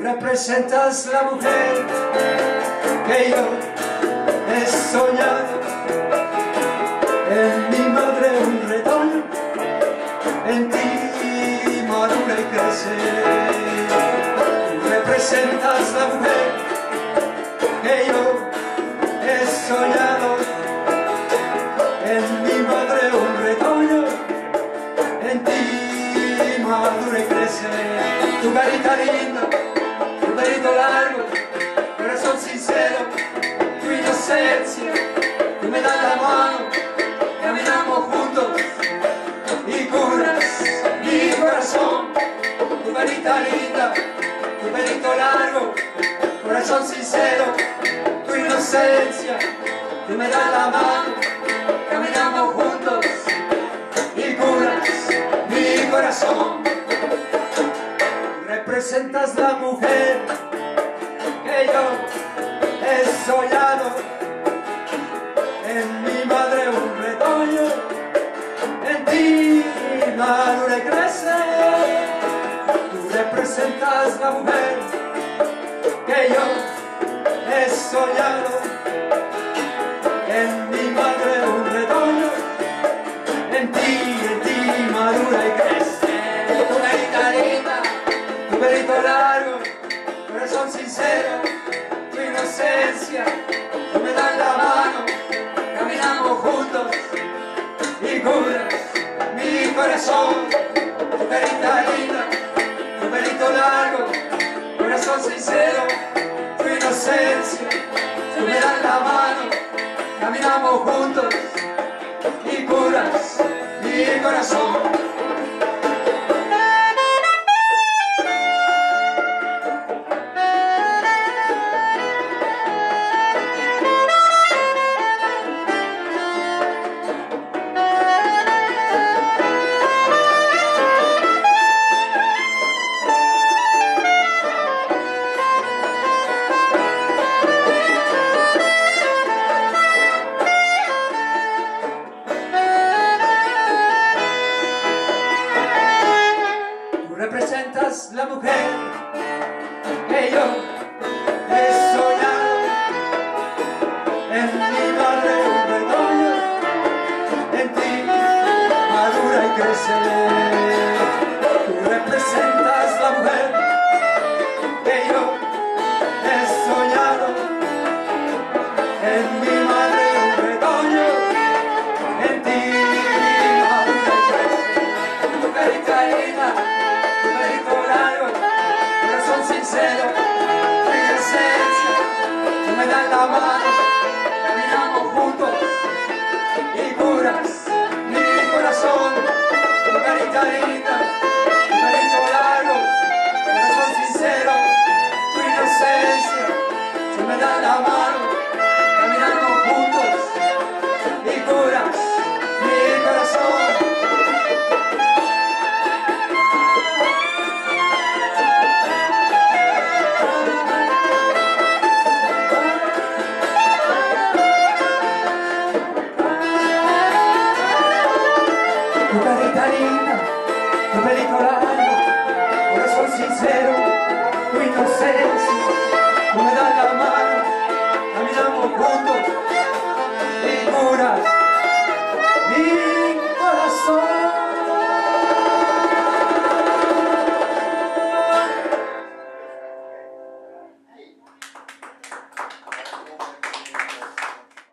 representas la mujer que yo he soñado. En mi madre un retoño, en ti madura y crece. Tú representas la mujer que yo he soñado. En mi madre un retoño, en ti madura y crece. Tu carita linda, tu pelito largo, corazón sincero, tu inocencia, tú me das la mano, caminamos juntos y curas mi corazón. Tu carita linda, tu pelito largo, corazón sincero, tu inocencia, tú me das la mano, caminamos juntos y curas mi corazón. Representas la mujer que yo he soñado. En mi madre un retoño, en ti madura y crece. Tú representas la mujer que yo he soñado. En mi madre un retoño, en ti madura y crece. Tu carita linda, tu pelito largo, corazón sincero, tu inocencia, tú me das la mano, caminamos juntos y curas mi corazón. Tu carita linda, tu pelito largo, corazón sincero, tu inocencia, tú me das la mano, caminamos juntos y curas mi corazón. Representas la mujer que yo he soñado. En mi madre un retoño, en ti madura y crece. Tú representas la mujer que yo he soñado. En mi madre un retoño, en ti madura y crece. Tu carita linda, sincero, tu inocencia, tú me das la mano, caminamos juntos y curas mi corazón. Tu carita linda, tu pelito largo, corazón sincero, tu inocencia, tú me das la mano, caminamos juntos y curas mi corazón. Tu carita linda, tu pelito largo, corazón sincero, tu inocencia, tú me das la mano, caminamos juntos y curas